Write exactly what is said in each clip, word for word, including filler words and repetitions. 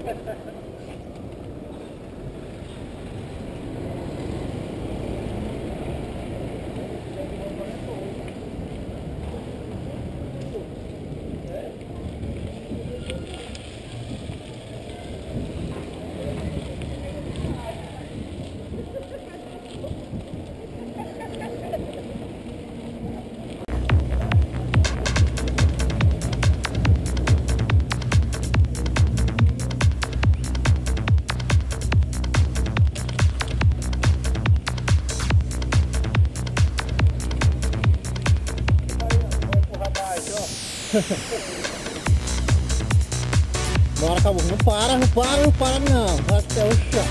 Bora, acabou. Não para, não para, não para não. Vai até o chão.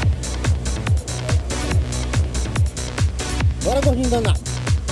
Bora, gordinho danado.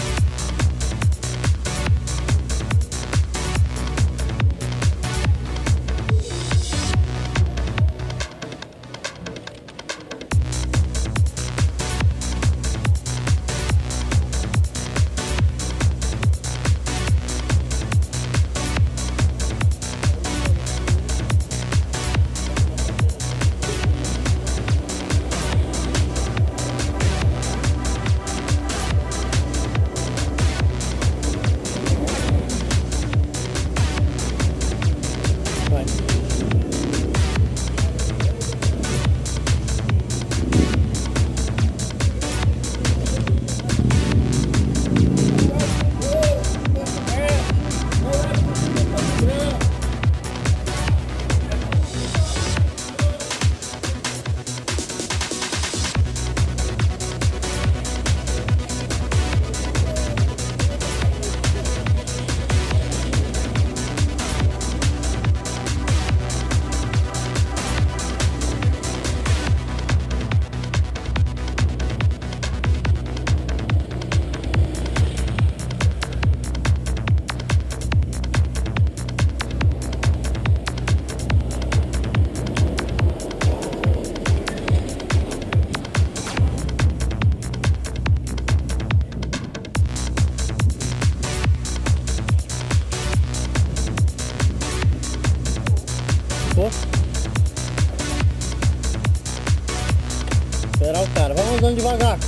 Esperar o cara, vamos andando devagar.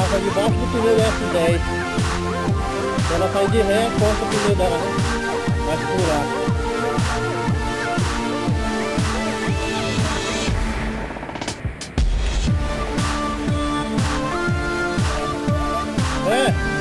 Passa debaixo do pneu da S dez. Se ela sair de ré, corta o pneu dela, né? Vai furar. É.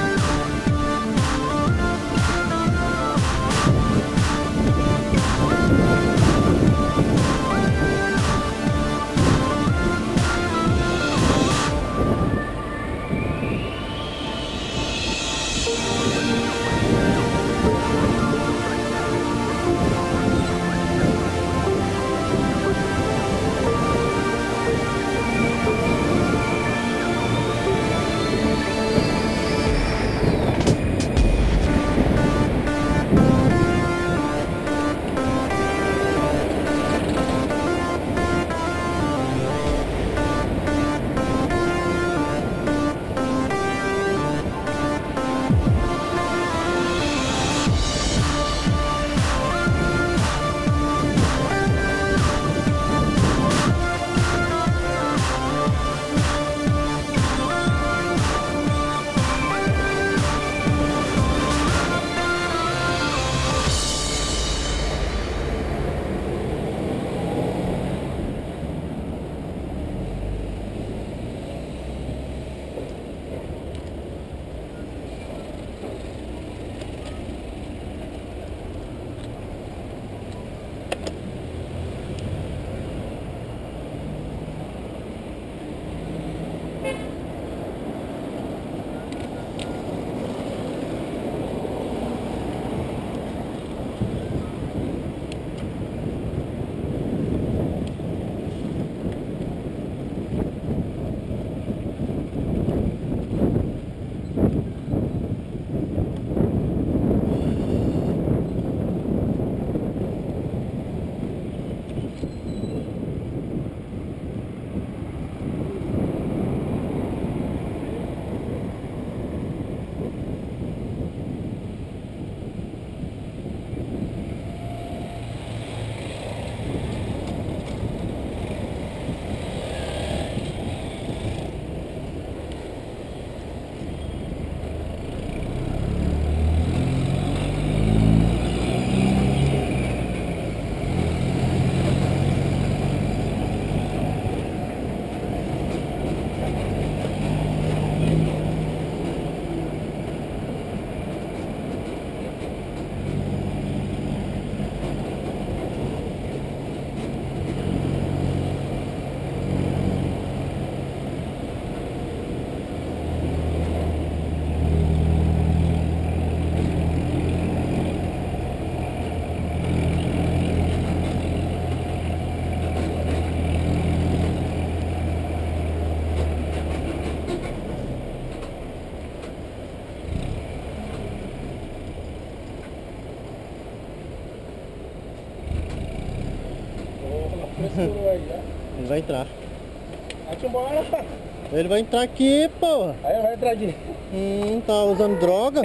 Ele vai entrar. Vai-te embora, cara. Ele vai entrar aqui, porra. Aí ele vai entrar aqui. Hum, tá usando droga?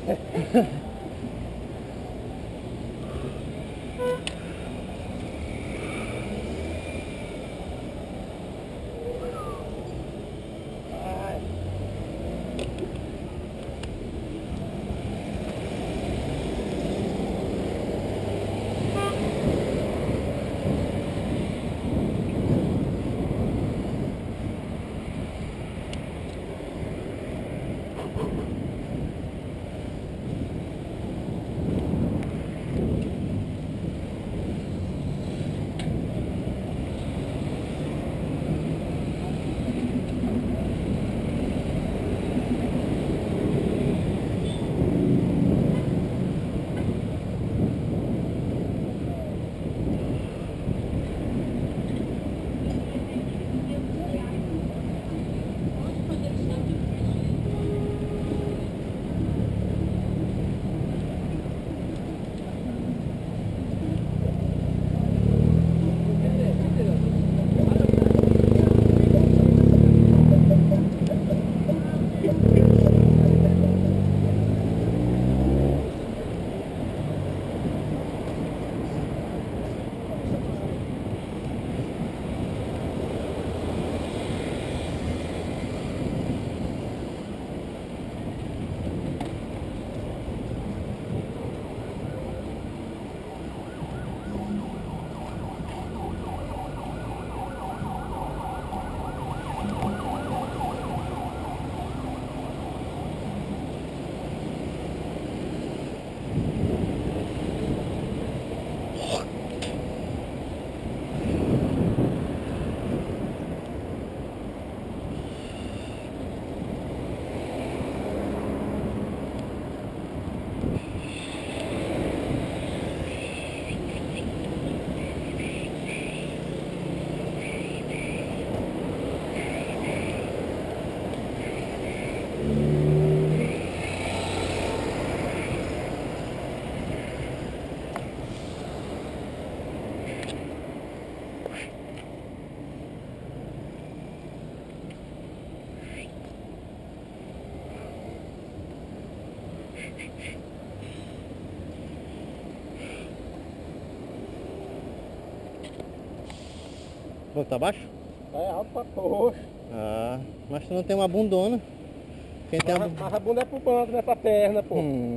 Pô, tá baixo? É alto pra poxa. Ah, mas tu não tem uma bundona. Quem tem a Mas, bunda... mas a bunda é pro bando, não é pra perna, pô. Hum.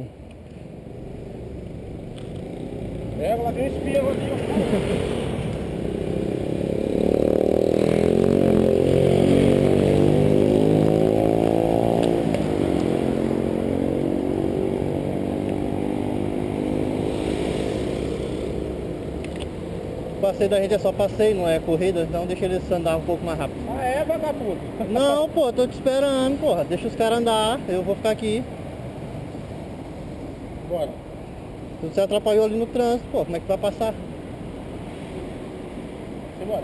É, lá vem o espirro aqui, ó. O passeio da gente é só passeio, não é corrida, então deixa eles andar um pouco mais rápido. Ah, é, vagabundo? Não, pô, tô te esperando, porra. Deixa os caras andar, eu vou ficar aqui. Bora. Tu se atrapalhou ali no trânsito, pô, como é que tu vai passar? Simbora.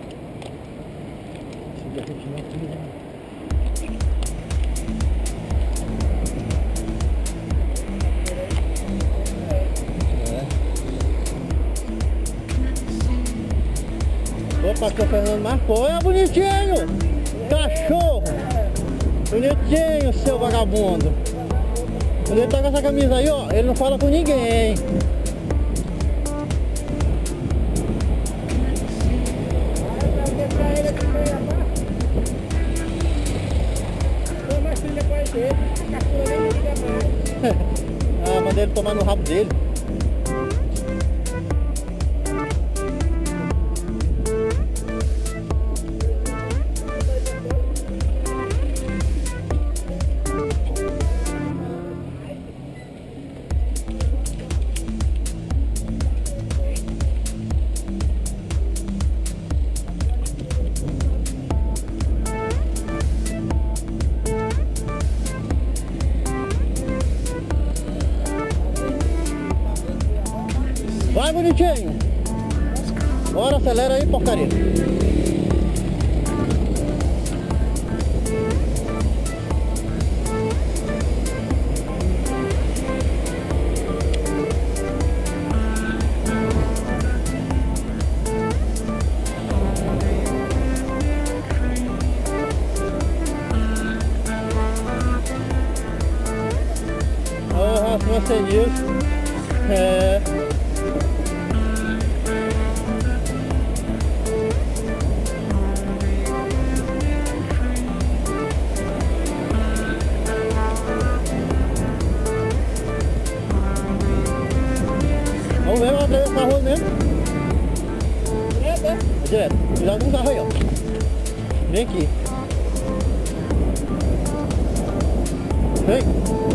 Opa, tô Fernando Marcos. Olha, bonitinho! Cachorro! Bonitinho, seu vagabundo! Quando ele tá com essa camisa aí, ó, ele não fala com ninguém. Ah, mandei ele tomar no rabo dele. Vai, bonitinho! Bora, acelera aí, porcaria! Ô, abraço, Marcelinho. É... Vamos ver, vamos atravessar a rua mesmo. Direto, é? Direto. Cuidado com o carro aí, ó. Vem aqui. Vem.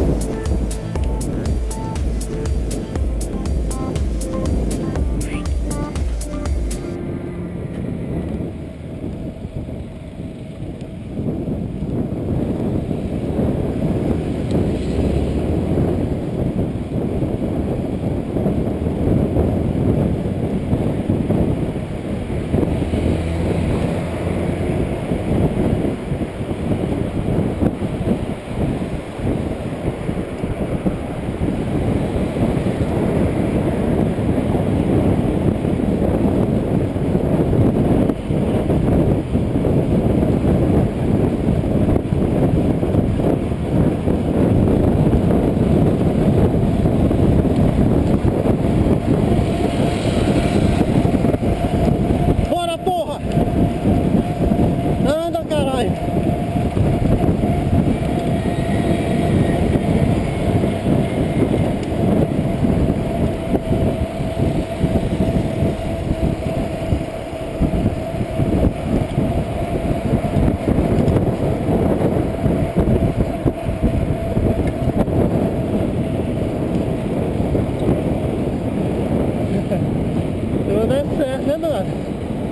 Eu dei certo, né, Dona?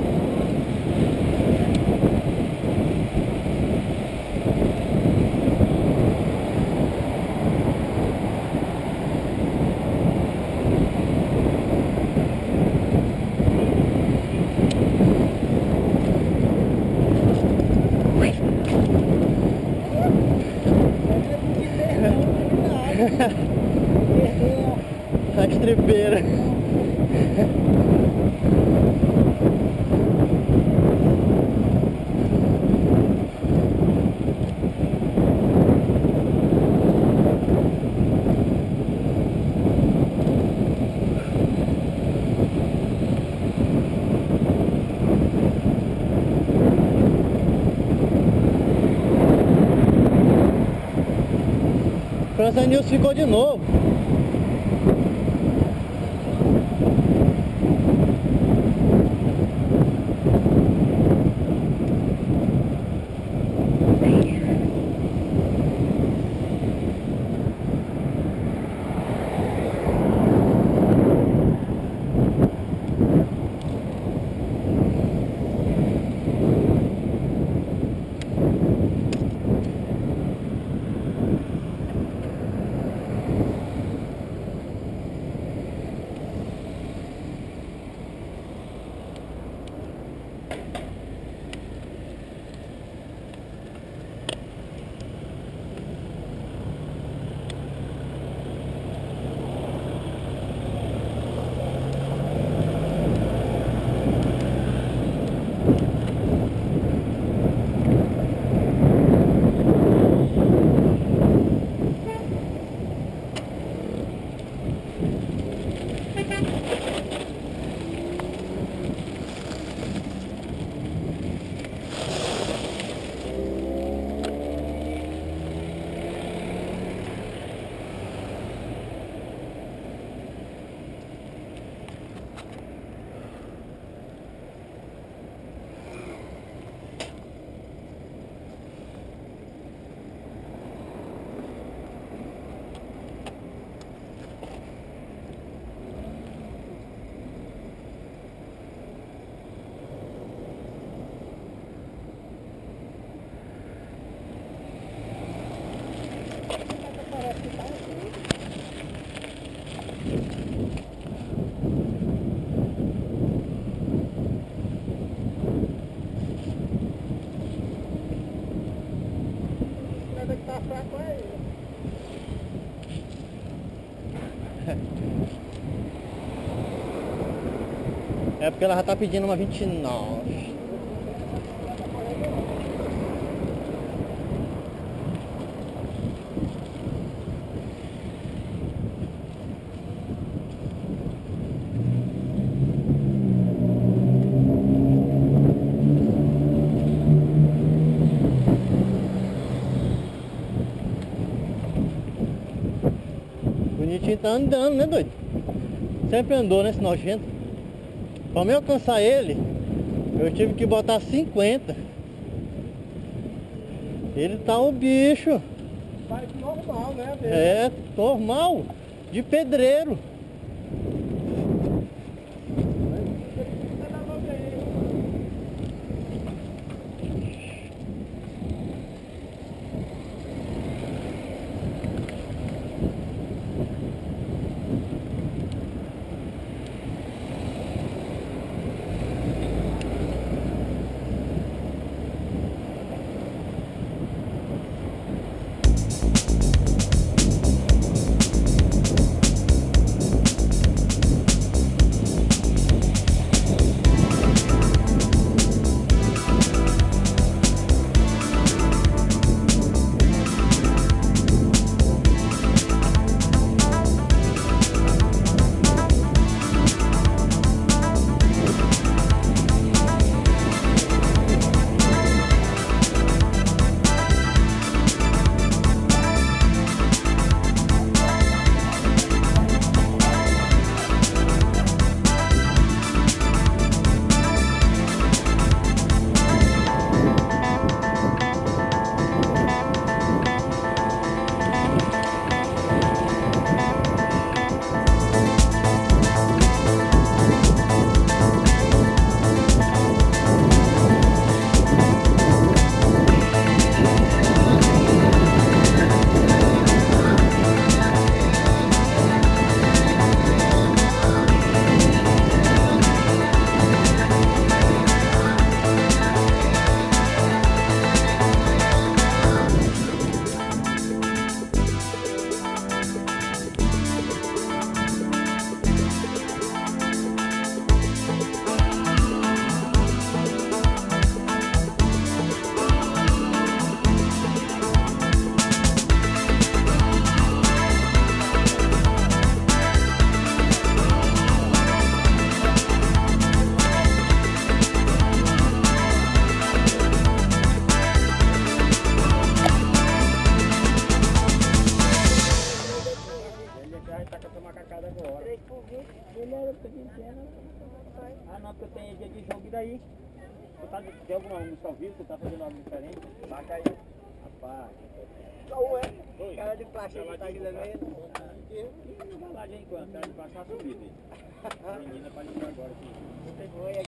A estripeira. França News ficou de novo. Tá fraco aí. É porque ela já tá pedindo uma vinte e nove. Bonitinho tá andando, né, doido? Sempre andou, né, esse nojento. Pra me alcançar ele, eu tive que botar cinquenta. Ele tá um bicho. Bike normal, né? É, normal. De pedreiro. Ah não, porque tem dia de jogo e daí? Você tá de alguma missão viva? Você tá fazendo algo diferente? Saca aí. Rapaz. Só um é? Dois. Cara de plástico que tá ajudando aí. Vai lá de enquanto, cara de plástico tá subido aí. A menina pra ligar agora aqui.